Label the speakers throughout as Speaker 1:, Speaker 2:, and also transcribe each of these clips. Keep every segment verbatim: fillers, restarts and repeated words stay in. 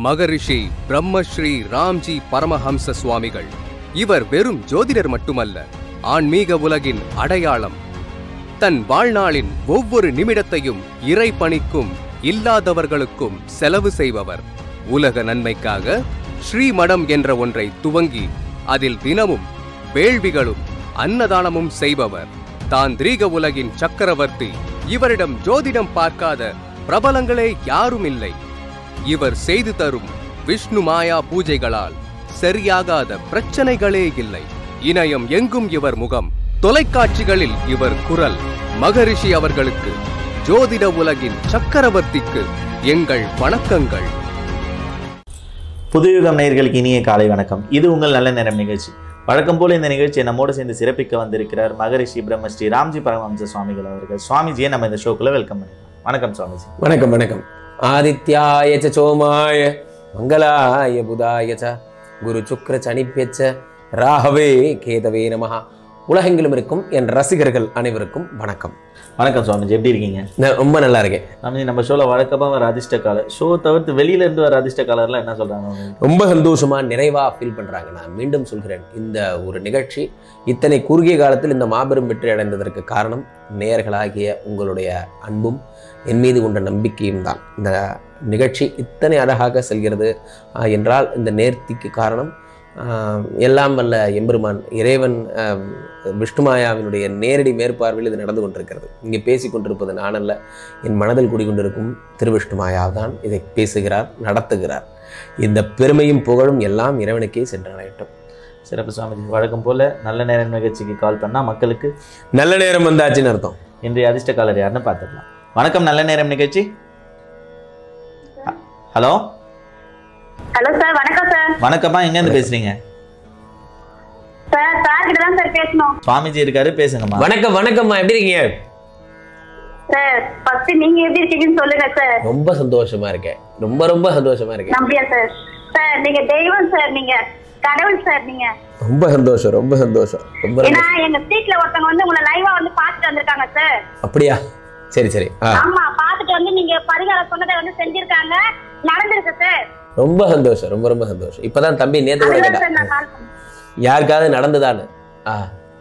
Speaker 1: மகரிஷி பிரம்மஸ்ரீ ராம்ஜி பரமஹம்ச சுவாமிகள். இவர் வெறும் ஜோதிடர் மட்டுமல்ல, ஆன்மீக உலகின் அடையாளம். தன் வாழ்நாளின் ஒவ்வொரு நிமிடத்தையும் இறை பணிக்கும் இல்லாதவர்களுக்கும் செலவு செய்பவர். உலக நன்மைக்காக ஸ்ரீமடம் என்ற ஒன்றை துவங்கி அதில் தினமும் வேள்விகளும் அன்னதானமும் செய்பவர். தாந்திரீக உலகின் சக்கரவர்த்தி. இவரிடம் ஜோதிடம் பார்க்காத பிரபலங்களே யாரும் இல்லை. இவர் செய்து தரும் விஷ்ணு மாயா பூஜைகளால் சரியாகாத பிரச்சனைகளே இல்லை. இணையம் எங்கும் இவர் முகம், தொலைக்காட்சிகளில் இவர் குரல். மகரிஷி அவர்களுக்கு, ஜோதிட உலகின் சக்கரவர்த்திக்கு எங்கள் வணக்கங்கள்.
Speaker 2: புதுயுகம் நேயர்களுக்கு இனிய காலை வணக்கம். இது உங்கள் நல்ல நேரம் நிகழ்ச்சி. வழக்கம் போல இந்த நிகழ்ச்சியை நம்மோடு சேர்ந்து சிறப்பிக்க வந்திருக்கிறார் மகரிஷி பிரம்மஸ்ரீ ராம்ஜி பரமஹம்ச சுவாமிகள் அவர்கள். சுவாமிஜியை நம்ம இந்த ஷோக்குள்ள வெல்கம் பண்ணிக்கலாம். வணக்கம் சுவாமிஜி.
Speaker 3: வணக்கம் வணக்கம். ஆதித்யாய ச சோமாய மங்களாய புதாய ச குரு சுக்ர சனிப்யச்ச ராகவே கேதவே நமஹ. உலகெங்கிலும் இருக்கும் என் ரசிகர்கள் அனைவருக்கும் வணக்கம்.
Speaker 2: வணக்கம் சுவாமிஜி, எப்படி இருக்கீங்க?
Speaker 3: நான் ரொம்ப நல்லா இருக்கேன்.
Speaker 2: சுவாமிஜி, நம்ம ஷோல வழக்கமா வர அதிர்ஷ்ட காலர், ஷோ தவிர்த்து வெளியில இருந்து வர அதிர்ஷ்ட காலர்லாம் என்ன சொல்றாங்க?
Speaker 3: ரொம்ப சந்தோஷமா நிறைவா ஃபீல் பண்றாங்க. நான் மீண்டும் சொல்கிறேன், இந்த ஒரு நிகழ்ச்சி இத்தனை குறுகிய காலத்தில் இந்த மாபெரும் வெற்றி அடைந்ததற்கு காரணம் நேயர்களாகிய உங்களுடைய அன்பும் என் மீது கொண்ட நம்பிக்கையும் தான். இந்த நிகழ்ச்சி இத்தனை அழகாக செல்கிறது என்றால் இந்த நேர்த்திக்கு காரணம் எல்லாம் வல்ல எம்பெருமான் இறைவன் விஷ்ணுமாயாவினுடைய நேரடி மேற்பார்வையில் இது நடந்து கொண்டிருக்கிறது. இங்கே பேசி கொண்டிருப்பது நானல்ல, என் மனதில் குடிக்கொண்டிருக்கும் திருவிஷ்ணுமாயா தான் இதை பேசுகிறார், நடத்துகிறார். இந்த பெருமையும் புகழும் எல்லாம் இறைவனுக்கே சென்றடையட்டும்.
Speaker 2: சிறப்பு சுவாமிஜி. வழக்கம் போல நல்ல நேரம் நிகழ்ச்சிக்கு கால் பண்ணா மக்களுக்கு
Speaker 3: நல்ல நேரம் வந்தாச்சுன்னு அர்த்தம்.
Speaker 2: இன்றைய அதிர்ஷ்ட காலர் யாருன்னு பார்த்துக்கலாம். வணக்கம், நல்ல நேரம் நிகழ்ச்சி. ஹலோ
Speaker 4: ஹலோ சார், வணக்கம் சார்.
Speaker 2: வணக்கம்மா, எங்க இருந்து பேசுறீங்க?
Speaker 4: சார் சார் கிட்ட தான் சார் பேசணும்.
Speaker 2: சுவாமிஜி இருக்காரு, பேசுங்கம்மா.
Speaker 3: வணக்கம் வணக்கம்மா, எப்படி இருக்கீங்க?
Speaker 4: சார் ஃபர்ஸ்ட் நீங்க எப்படி இருக்கீங்கன்னு சொல்லுங்க சார்.
Speaker 3: ரொம்ப சந்தோஷமா இருக்கேன், ரொம்ப ரொம்ப சந்தோஷமா இருக்கேன்.
Speaker 4: நம்பியா சார்? சார் நீங்க தெய்வம் சார், நீங்க கடவுள் சார். நீங்க
Speaker 3: ரொம்ப சந்தோஷம், ரொம்ப சந்தோஷம், ரொம்ப.
Speaker 4: ஏன்னா எங்க ஸ்ட்ரீட்ல ஒருத்தவங்க வந்து உங்களை லைவா வந்து பாத்துட்டு வந்திருக்காங்க சார்.
Speaker 3: அப்படியா? சரி சரி.
Speaker 4: ஆமா, பாத்துட்டு வந்து நீங்க பரிகாரம் சொன்னதை வந்து செஞ்சிருக்காங்க, நடந்திருக்கு சார்.
Speaker 3: ரொம்ப சந்தோஷம், ரொம்ப ரொம்ப சந்தோஷம். இப்பதான் தம்பி நேத்து கூட கேட்டா யாருக்காவது நடந்துதானு. ஆ,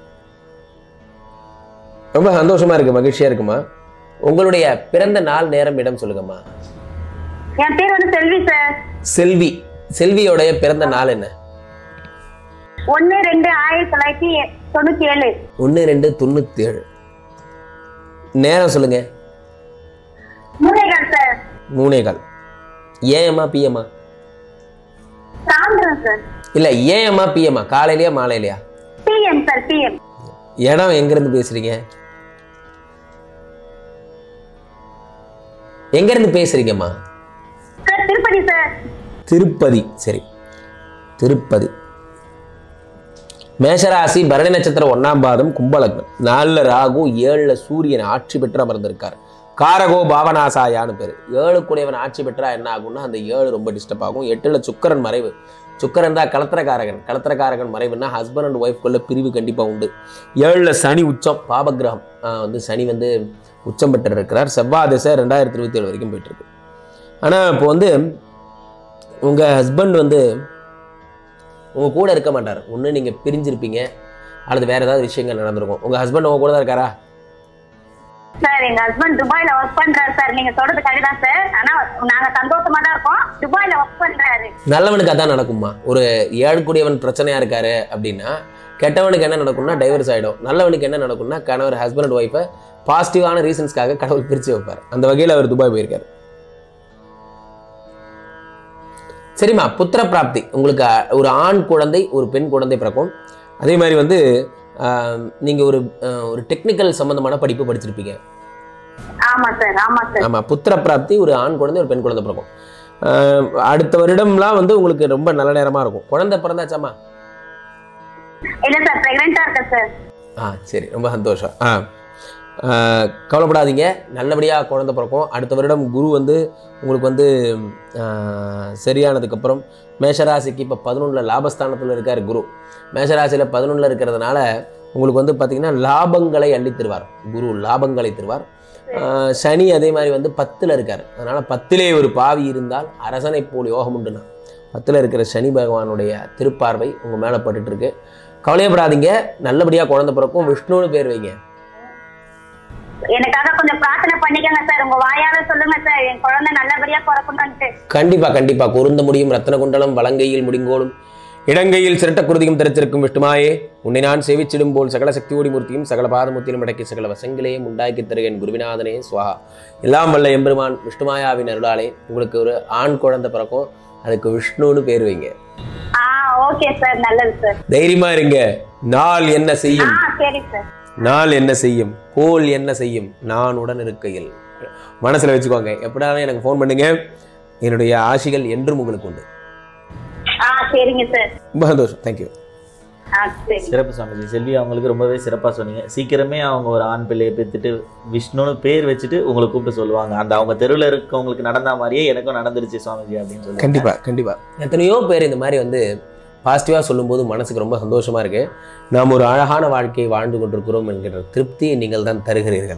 Speaker 3: ரொம்ப சந்தோஷமா இருக்கு, மகிழ்ச்சியா இருக்குமா. உங்களுடைய பிறந்த நாள் நேரம் இடம் சொல்லுங்கம்மா.
Speaker 4: என் பேர் வந்து செல்வி சார்.
Speaker 3: செல்வி. செல்வியோடைய பிறந்த நாள் என்ன?
Speaker 4: ஒன்னு ரெண்டு ஆயிரத்தி தொள்ளாயிரத்தி தொண்ணூத்தி ஏழு.
Speaker 3: ஒன்னு ரெண்டு தொண்ணூத்தி ஏழு. நேரம் சொல்லுங்க.
Speaker 4: மூணேகால் சார்.
Speaker 3: மூணேகால். ஏஎம்மா பிஎம்மா?
Speaker 4: சாயந்தரம் சார்.
Speaker 3: இல்ல, ஏஎம்மா பிஎம்மா? காலையிலயா மாலையிலயா?
Speaker 4: PM sir, PM.
Speaker 3: இடம் எங்க இருந்து பேசுறீங்க? எங்க இருந்து பேசுறீங்கம்மா?
Speaker 4: Sir Tirupati sir.
Speaker 3: திருப்பதி. சரி, திருப்பதி. மேஷராசி, பரணி நட்சத்திரம், ஒன்னாம் பாதம், கும்பலக்னம். நாலுல ராகு, ஏழுல சூரியன் ஆட்சி பெற்று அமர்ந்திருக்காரு. காரகோ பாவனாசாயான்னு பேரு. ஏழுக்குடையவன் ஆட்சி பெற்றா என்ன ஆகும்னா அந்த ஏழு ரொம்ப டிஸ்டர்ப் ஆகும். எட்டுல சுக்கரன் மறைவு. சுக்கரன் தான் கலத்திரக்காரகன். கலத்திரக்காரகன் மறைவுன்னா ஹஸ்பண்ட் அண்ட் ஒய்ஃப்குள்ள பிரிவு கண்டிப்பா உண்டு. ஏழுல சனி உச்சம், பாபகிரகம் வந்து சனி வந்து உச்சம் பெற்று இருக்கிறார். செவ்வாய் திசை ரெண்டாயிரத்தி இருபத்தி ஏழு வரைக்கும் போயிட்டு இருக்கு. ஆனா இப்போ வந்து உங்க ஹஸ்பண்ட் வந்து உங்க கூட இருக்க மாட்டார். ஒன்று நீங்க பிரிஞ்சிருப்பீங்க, அல்லது வேற ஏதாவது விஷயங்கள் நடந்திருக்கும். உங்க ஹஸ்பண்ட் உங்க கூட தான் இருக்காரா?
Speaker 4: சார் எங்க ஹஸ்பண்ட் துபாயில ஒர்க் பண்றாரு சார். நீங்க சொல்றது கரெக்ட் தான் சார். ஆனா நாங்க சந்தோஷமா தான் இருக்கோம். துபாயில ஒர்க் பண்றாரு. நல்லவனுக்கு அதான் நடக்குமா? ஒரு ஏழுக்குடியவன் பிரச்சனையா இருக்காரு அப்படின்னா கெட்டவனுக்கு என்ன நடக்கும்னா டைவர்ஸ் ஆயிடும். நல்லவனுக்கு என்ன நடக்கும்னா கணவர் ஹஸ்பண்ட் அண்ட் ஒய்ஃபை பாசிட்டிவான ரீசன்ஸ்க்காக கடவுள் பிரிச்சு வைப்பார். அந்த வகையில் அவர் துபாய் போயிருக்காரு. சரிம்மா, புத்திர பிராப்தி. உங்களுக்கு ஒரு ஆண் குழந்தை, ஒரு பெண் குழந்தை பிறக்கும். அதே மாதிரி வந்து நீங்க ஒரு ஒரு டெக்னிக்கல் சம்பந்தமான படிப்பு படிச்சிருப்பீங்க. ஆமா சார், ஆமா சார்.
Speaker 3: ஆமா, புத்திர பிராப்தி. ஒரு ஆண் குழந்தை, ஒரு பெண் குழந்தை பிறக்கும். அடுத்த வருடம்லாம் வந்து உங்களுக்கு ரொம்ப நல்ல நேரமா இருக்கும். குழந்தை பிறந்தாச்சாமா?
Speaker 4: இல்ல சார், பிரெக்னன்ட்டா இருக்கேன் சார்.
Speaker 3: ஆ சரி, ரொம்ப சந்தோஷம். ஆ கவலைப்படாதீங்க, நல்லபடியாக குழந்தை பிறக்கும். அடுத்த வருடம் குரு வந்து உங்களுக்கு வந்து சரியானதுக்கப்புறம் மேஷராசிக்கு இப்போ பதினொன்றில் லாபஸ்தானத்தில் இருக்கார் குரு. மேஷராசியில் பதினொன்றில் இருக்கிறதுனால உங்களுக்கு வந்து பார்த்தீங்கன்னா லாபங்களை அள்ளி தருவார். குரு லாபங்களை தருவார். சனி அதே மாதிரி வந்து பத்தில் இருக்கார். அதனால் பத்திலே ஒரு பாவி இருந்தால் அரசனை போல் யோகம் உண்டுனா பத்தில் இருக்கிற சனி பகவானுடைய திருப்பார்வை உங்கள் மேலே பட்டுருக்கு. கவலையப்படாதீங்க, நல்லபடியாக குழந்தை பிறக்கும். விஷ்ணுன்னு பேர் வைங்க.
Speaker 4: எனக்காக கொஞ்சம் பிரார்த்தனை பண்ணிக்கங்க சார். உங்க வாயால சொல்லுங்க சார், என் குழந்தை நல்லபடியா பிறக்கணும்னு. கண்டிப்பா
Speaker 3: கண்டிப்பா குருந்த முடியும் ரத்ன குண்டலம் வலங்கையில் முடிங்கோலும் இடங்கையில் சிரட்ட குருதியும் தெரிச்சிருக்கும் விஷ்ணுமாயே, உன்னை நான் சேவிச்சிடும் போல் சகல சக்தியோடி மூர்த்தியும் சகல பாதமூர்த்தியிலும் அடக்கி சகல வசங்களையும் உண்டாக்கி தருகேன் குருவிநாதனே சுவாஹா. எல்லாம் வல்ல எம்பெருமான் விஷ்ணுமாயாவின் அருளாலே உங்களுக்கு ஒரு ஆண் குழந்தை பிறக்கும். அதுக்கு விஷ்ணுன்னு பேர் வைங்க.
Speaker 4: ஓகே சார், நல்லது சார்.
Speaker 3: தைரியமா இருங்க. நாள் என்ன செய்யும்?
Speaker 4: சரி சார். நாள்
Speaker 3: என்ன செய்யும், கோல் என்ன செய்யும், நான் உடன் இருக்கையில். மனசுல வச்சுக்கோங்க. எப்படினாலும் எனக்கு ஃபோன் பண்ணுங்க. என்னுடைய ஆசிகள் என்றும் உங்களுக்கு உண்டு.
Speaker 4: சரிங்க சார்.
Speaker 3: ரொம்ப சந்தோஷம். தேங்க்யூ.
Speaker 2: சிறப்பு சாமிஜி. செல்வி அவங்களுக்கு ரொம்பவே சிறப்பாக சொன்னீங்க. சீக்கிரமே அவங்க ஒரு ஆண் பிள்ளையை பெற்றுட்டு விஷ்ணுன்னு பேர் வச்சுட்டு உங்களை கூப்பிட்டு சொல்லுவாங்க. அந்த அவங்க தெருவில் இருக்கவங்களுக்கு நடந்த மாதிரியே எனக்கும் நடந்துருச்சு சுவாமிஜி அப்படின்னு சொல்லி.
Speaker 3: கண்டிப்பாக கண்டிப்பாக எத்தனையோ பேர் இந்த மாதிரி வந்து பாசிட்டிவாக சொல்லும்போது மனசுக்கு ரொம்ப சந்தோஷமாக இருக்குது. நாம் ஒரு அழகான வாழ்க்கையை வாழ்ந்து கொண்டிருக்கிறோம் என்கிற திருப்தியை நீங்கள் தான் தருகிறீர்கள்.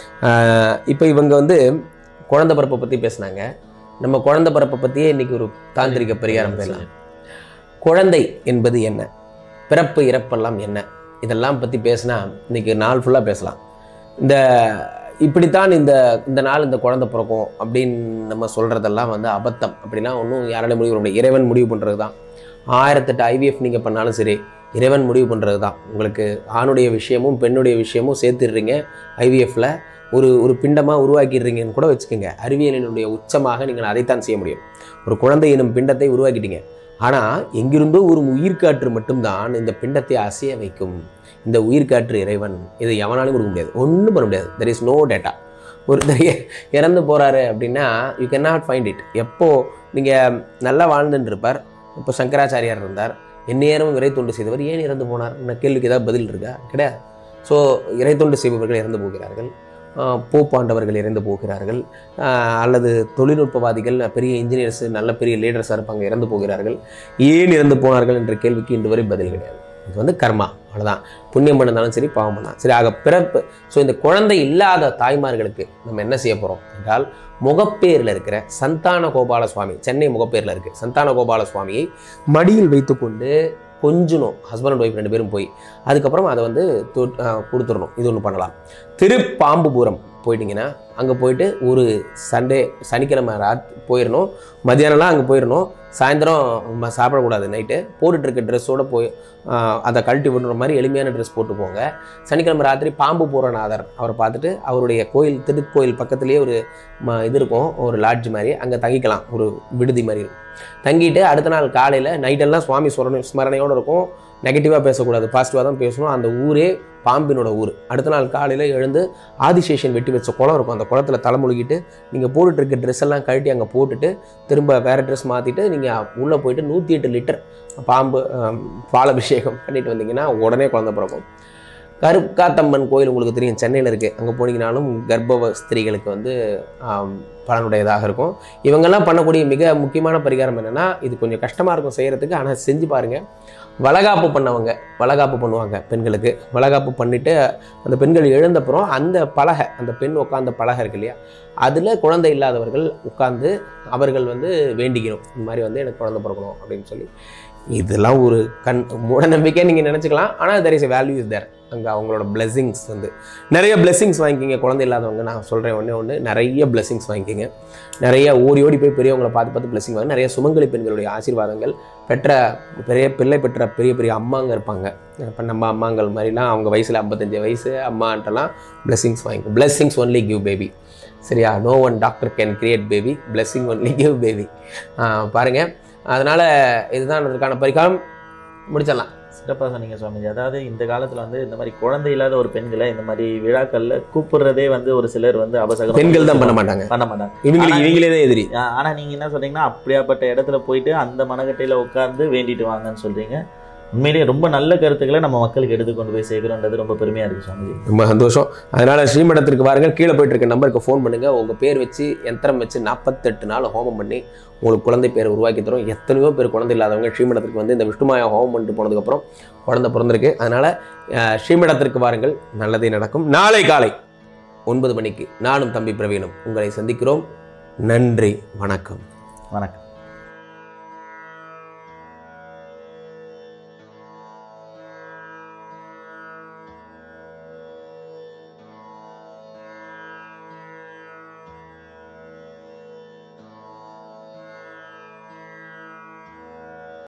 Speaker 3: இப்போ இவங்க வந்து குழந்தை பிறப்பை பற்றி பேசினாங்க. நம்ம குழந்தை பிறப்பை பற்றியே இன்றைக்கி ஒரு தாந்திரிக பரிகாரம் பேசலாம். குழந்தை என்பது என்ன, பிறப்பு இறப்பெல்லாம் என்ன, இதெல்லாம் பற்றி பேசினா இன்றைக்கி நாள் ஃபுல்லாக பேசலாம். இந்த இப்படித்தான் இந்த இந்த நாள் இந்த குழந்தை பிறக்கும் அப்படின்னு நம்ம சொல்கிறதெல்லாம் வந்து அபத்தம். அப்படின்னா ஒன்றும் யாராலையும் முடிவு பண்ண முடியாது. இறைவன் முடிவு பண்ணுறது தான். ஆயிரத்தெட்டு ஐவிஎஃப் நீங்கள் பண்ணாலும் சரி, இறைவன் முடிவு பண்ணுறது தான். உங்களுக்கு ஆணுடைய விஷயமும் பெண்ணுடைய விஷயமும் சேர்த்துடுறீங்க. ஐவிஎஃப்பில் ஒரு ஒரு பிண்டமாக உருவாக்கிடுறீங்கன்னு கூட வச்சுக்கோங்க. அறிவியலினுடைய உச்சமாக நீங்கள் அதைத்தான் செய்ய முடியும். ஒரு குழந்தை எனும் பிண்டத்தை உருவாக்கிட்டீங்க. ஆனால் எங்கிருந்தோ ஒரு உயிர்காற்று மட்டும்தான் இந்த பிண்டத்தை அசைய வைக்கும். இந்த உயிர்காற்று இறைவன். இதை எவனாலும் கொடுக்க முடியாது, ஒன்றும் பண்ண முடியாது. There is no data. ஒருத்தர் இறந்து போகிறாரு அப்படின்னா you can not find it. எப்போது நீங்கள் நல்லா வாழ்ந்துட்டு இருப்பார். இப்போ சங்கராச்சாரியார் இருந்தார், எந்நேரமும் இறை தொண்டு செய்தவர். ஏன் இறந்து போனார் என்ன கேள்விக்கு ஏதாவது பதில் இருக்கா? கிடையாது. ஸோ இறை தொண்டு செய்பவர்கள் இறந்து போகிறார்கள், போப்பாண்டவர்கள் இறந்து போகிறார்கள், அல்லது தொழில்நுட்பவாதிகள் பெரிய இன்ஜினியர்ஸ் நல்ல பெரிய லீடர்ஸாக இருப்பாங்க இறந்து போகிறார்கள். ஏன் இறந்து போனார்கள் என்ற கேள்விக்கு இன்று வரை பதில் கிடையாது. இது வந்து கர்மா, அவ்வளோதான். புண்ணியம் பண்ணாலும் சரி, பாவம் பண்ணாலும் சரி. ஆக பிறப்பு. ஸோ இந்த குழந்தை இல்லாத தாய்மார்களுக்கு நம்ம என்ன செய்ய போகிறோம் என்றால், முகப்பேரில் இருக்கிற சந்தான கோபால சுவாமி, சென்னை முகப்பேரில் இருக்குது சந்தான கோபால சுவாமியை மடியில் வைத்துக்கொண்டு கொஞ்சணும். ஹஸ்பண்ட் அண்ட் ஒய்ஃப் ரெண்டு பேரும் போய் அதுக்கப்புறம் அதை வந்து கொடுத்துடணும். இது ஒன்று பண்ணலாம். திருப்பாம்புபுரம் போயிட்டீங்கன்னா அங்கே போயிட்டு ஒரு சண்டே சனிக்கிழமை ராத் போயிடணும். மத்தியானம்லாம் அங்கே போயிடணும். சாயந்தரம் சாப்பிடக்கூடாது. நைட்டு போட்டுட்டு இருக்க ட்ரெஸ்ஸோடு போய் அதை கழட்டி விடுற மாதிரி எளிமையான ட்ரெஸ் போட்டு போங்க. சனிக்கிழமை ராத்திரி பாம்பு பூரநாதர் அவரை பார்த்துட்டு அவருடைய கோயில் திருக்கோயில் பக்கத்துலேயே ஒரு இது இருக்கும், ஒரு லாட்ஜ் மாதிரி. அங்கே தங்கிக்கலாம், ஒரு விடுதி மாதிரி இருக்கும். தங்கிட்டு அடுத்த நாள் காலையில் நைட்டெல்லாம் சுவாமி ஸ்மரணை ஸ்மரணையோடு இருக்கும். நெகட்டிவாக பேசக்கூடாது, பாசிட்டிவாக தான் பேசணும். அந்த ஊரே பாம்பினோட ஊர். அடுத்த நாள் காலையில் எழுந்து ஆதிசேஷன் வெட்டி வச்ச குளம் இருக்கும், அந்த குளத்தில் தலைமுழுகிட்டு நீங்கள் போட்டுட்ருக்க ட்ரெஸ் எல்லாம் கழட்டி அங்கே போட்டுட்டு திரும்ப வேறு ட்ரெஸ் மாற்றிட்டு நீங்கள் உள்ளே போயிட்டு நூற்றி எட்டு லிட்டர் பாம்பு பாலபிஷேகம் பண்ணிட்டு வந்தீங்கன்னா உடனே குழந்தை பிறக்கும். கருக்காத்தம்மன் கோயில் உங்களுக்கு தெரியும், சென்னையில் இருக்குது. அங்கே போனீங்கனாலும் கர்ப்பவ ஸ்திரீகளுக்கு வந்து பலனுடையதாக இருக்கும். இவங்கெல்லாம் பண்ணக்கூடிய மிக முக்கியமான பரிகாரம் என்னென்னா, இது கொஞ்சம் கஷ்டமாக இருக்கும் செய்கிறதுக்கு, ஆனால் செஞ்சு பாருங்கள். வளகாப்பு பண்ணவங்க வளகாப்பு பண்ணுவாங்க பெண்களுக்கு. வளகாப்பு பண்ணிவிட்டு அந்த பெண்கள் எழுந்தப்புறம் அந்த பலகை, அந்த பெண் உட்காந்த பலகை இருக்கு இல்லையா, அதில் குழந்தை இல்லாதவர்கள் உட்காந்து அவர்கள் வந்து வேண்டிக்கணும், இந்த மாதிரி வந்து எனக்கு குழந்தை பிறக்கணும் அப்படின்னு சொல்லி. இதெல்லாம் ஒரு கண் மூட நம்பிக்கை நீங்கள் நினச்சிக்கலாம், ஆனால் there is a value is there. அங்கே அவங்களோட பிளெஸிங்ஸ் வந்து நிறைய பிளெஸிங்ஸ் வாங்கிக்கிங்க. குழந்தை இல்லாதவங்க நான் சொல்கிறேன் ஒன்றே ஒன்று, நிறைய பிளெஸிங்ஸ் வாங்கிக்கிங்க. நிறைய ஓடி ஓடி போய் பெரியவங்களை பார்த்து பார்த்து பிளெஸிங் வாங்க. நிறைய சுமங்கலி பெண்களுடைய ஆசீர்வாதங்கள் பெற்ற பெரிய பிள்ளை பெற்ற பெரிய பெரிய அம்மாங்க இருப்பாங்க. இப்போ நம்ம அம்மாங்கள் மாதிரிலாம் அவங்க வயசில் ஐம்பத்தஞ்சு வயசு அம்மான்ட்டெல்லாம் பிளெஸிங்ஸ் வாங்கிக்கும். Blessings only give baby. சரியா? No one doctor can create baby, blessing only give baby. பாருங்கள், அதனால் இதுதான் அதற்கான பரிகாரம். முடிச்சிடலாம்.
Speaker 2: சிறப்பாக சொன்னீங்க சுவாமிஜி. அதாவது இந்த காலத்தில் வந்து இந்த மாதிரி குழந்தை இல்லாத ஒரு பெண்களை இந்த மாதிரி விழாக்களில் கூப்பிடுறதே வந்து ஒரு சிலர் வந்து அபசகம்
Speaker 3: பெண்கள் தான் பண்ண மாட்டாங்க
Speaker 2: பண்ண மாட்டாங்க
Speaker 3: இவங்களுக்கு இவங்களே தான் எதிரி.
Speaker 2: ஆனால் நீங்கள் என்ன சொல்கிறீங்கன்னா, அப்படியாப்பட்ட இடத்துல போயிட்டு அந்த மனக்கட்டையில் உட்கார்ந்து வேண்டிட்டு வாங்கன்னு சொல்கிறீங்க. உண்மையிலேயே ரொம்ப நல்ல கருத்துக்களை நம்ம மக்களுக்கு எடுத்து கொண்டு போய் சேர்க்கிறோன்றது ரொம்ப பெருமையாக இருக்குது சுவாமிஜி.
Speaker 3: ரொம்ப சந்தோஷம். அதனால் ஸ்ரீமடத்திற்கு வாருங்கள். கீழே போயிட்டு இருக்க நம்பருக்கு ஃபோன் பண்ணுங்கள். உங்கள் பேர் வச்சு யந்திரம் வச்சு நாற்பத்தெட்டு நாள் ஹோமம் பண்ணி உங்களுக்கு குழந்தை பேரை உருவாக்கி தரும். எத்தனையோ பேர் குழந்தை இல்லாதவங்க ஸ்ரீமடத்திற்கு வந்து இந்த விஷ்ணுமாயா ஹோமம் பண்ணிட்டு போனதுக்கப்புறம் குழந்தை பிறந்திருக்கு. அதனால் ஸ்ரீமடத்திற்கு வாருங்கள், நல்லதே நடக்கும். நாளை காலை ஒன்பது மணிக்கு நானும் தம்பி பிரவீனும் உங்களை சந்திக்கிறோம். நன்றி, வணக்கம்.
Speaker 2: வணக்கம்.